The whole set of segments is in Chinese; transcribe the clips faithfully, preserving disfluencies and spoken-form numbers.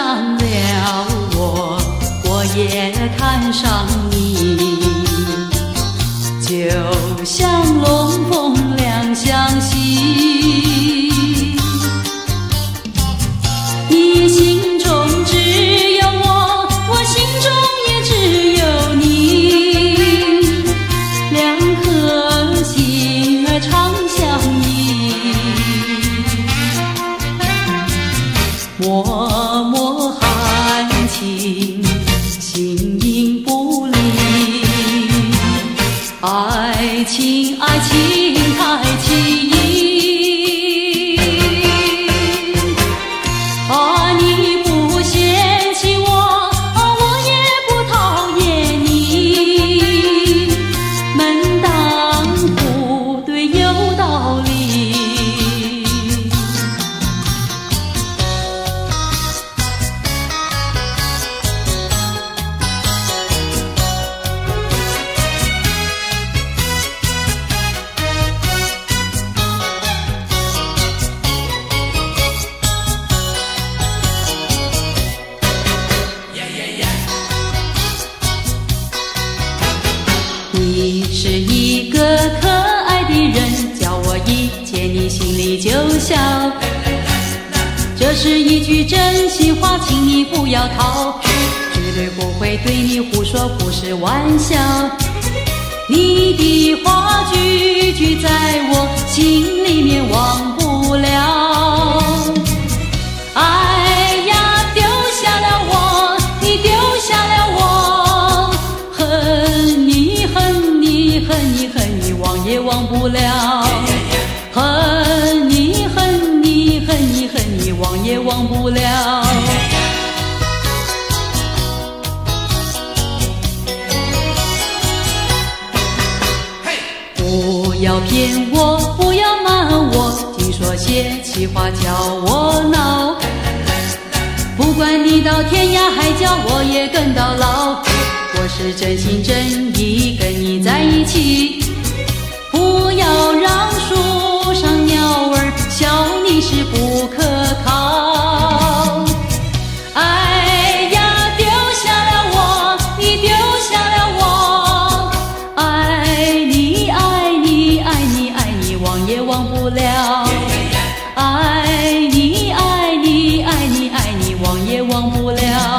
上了我，我也看上你，就像龙凤两相惜。你心中只有我，我心中也只有你，两颗心儿长相依，默默含情，形影不离。爱情，爱情太奇异，啊，你不嫌弃我，啊，我也不讨厌你，门当户对有道理。你是一个可爱的人，叫我一见你心里就笑。这是一句真心话，请你不要逃，绝对不会对你胡说，不是玩笑。你的话句句在我心里面忘不了。哎呀，丢下了我，你丢下了我，恨你恨你恨你恨你忘也忘不了，恨你恨你恨你恨你忘也忘不了。不要骗我，不要瞒我，净说些气话叫我恼。不管你到天涯海角，我也跟到老。我是真心真意跟你在一起，不要让树上鸟儿笑你是不可靠。哎呀，丢下了我，你丢下了我，爱你爱你爱你爱你忘也忘不了，爱你爱你爱你爱你忘也忘不了。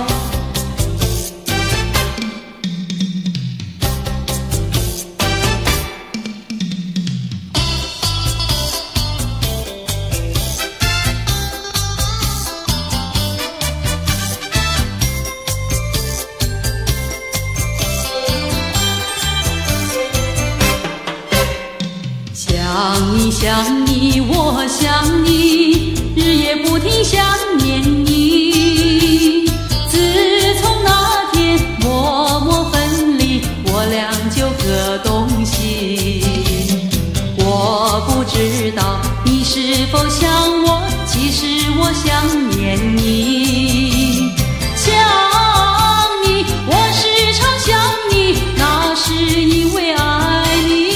想你想你我想你，日夜不停想念你。自从那天默默分离，我俩就各东西。我不知道你是否想我，其实我想念你。想你，我时常想你，那是因为爱你。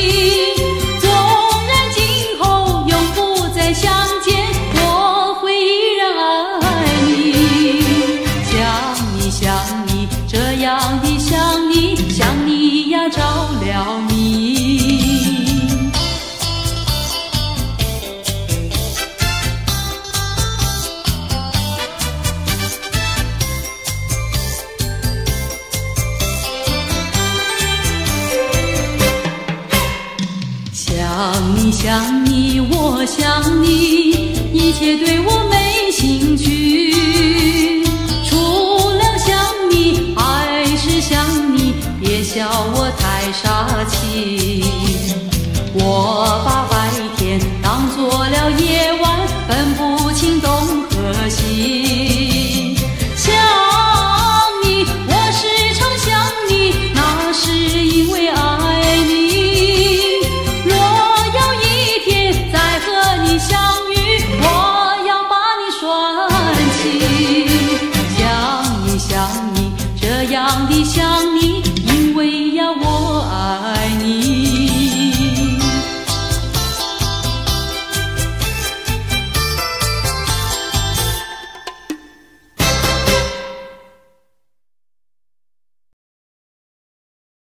相见，我会依然爱你。想你想你，这样的想你，想你呀着了迷。想你想你，我想你，一切对我美。